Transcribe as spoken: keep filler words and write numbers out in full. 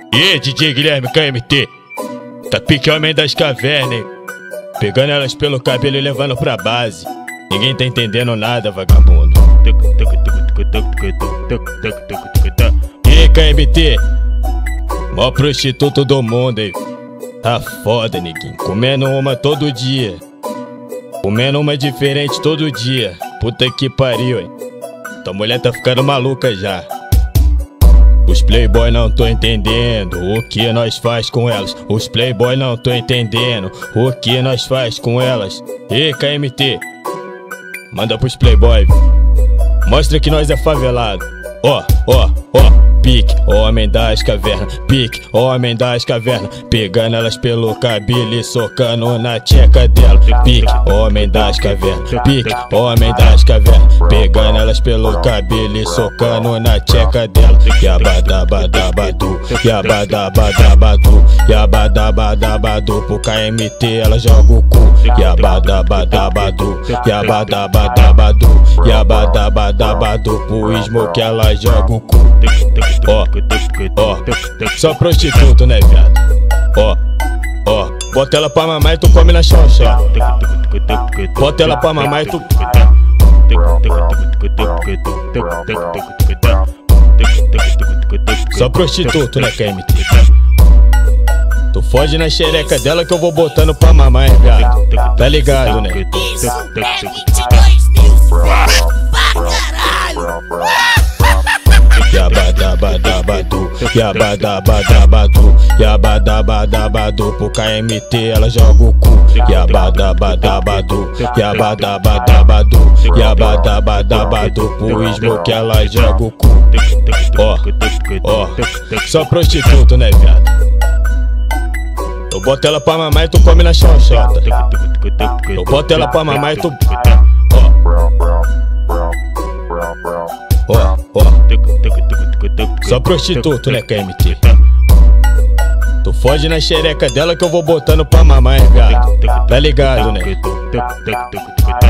E D J Guilherme K M T, tá pique homem das cavernas, hein? Pegando elas pelo cabelo e levando pra base. Ninguém tá entendendo nada, vagabundo. E K M T, mó prostituto do mundo, hein? Tá foda, neguinho. Comendo uma todo dia, comendo uma diferente todo dia. Puta que pariu, hein? Tua mulher tá ficando maluca já. Os playboy não tô entendendo o que nós faz com elas. Os playboy não tô entendendo o que nós faz com elas. E K M T, manda pros playboy, mostra que nós é favelado. Ó, ó, ó. Pique, homem das cavernas, pique, homem das cavernas, pegando elas pelo cabelo e socando na tcheca dela. Pique, homem das cavernas, pique, homem das cavernas, pegando elas pelo cabelo e socando na tcheca dela. Yabadabadabadu, yabadabadabadu, yabadabadabadu, pro K M T ela joga o cu. Yabadabadabadu, yabadabadabadu, yabadabadabadu, pro Smoke ela joga o cu. Ó, ó, só prostituto, né, viado? Ó, ó, bota ela pra mamar e tu come na xoxa. Bota ela pra mamar e tu... Só prostituto, né, K M T? Tu foge na xereca dela que eu vou botando pra mamar, hein, viado? Tá ligado, né? Yabadabadabadu, yabadabadabadu, yabadabadabadu, pro K M T ela joga o cu. Yabadabadabadu, yabadabadabadu, yabadabadabadu, pro Smoke ela joga o cu. Ó, ó, só prostituto, né, viado? Eu boto ela pra mamar e tu come na xoxota. Eu boto ela pra mamar e tu... Ó, ó, ó, só prostituto, né, K M T? Tu foge na xereca dela que eu vou botando pra mamar, hein, viado? Tá ligado, né?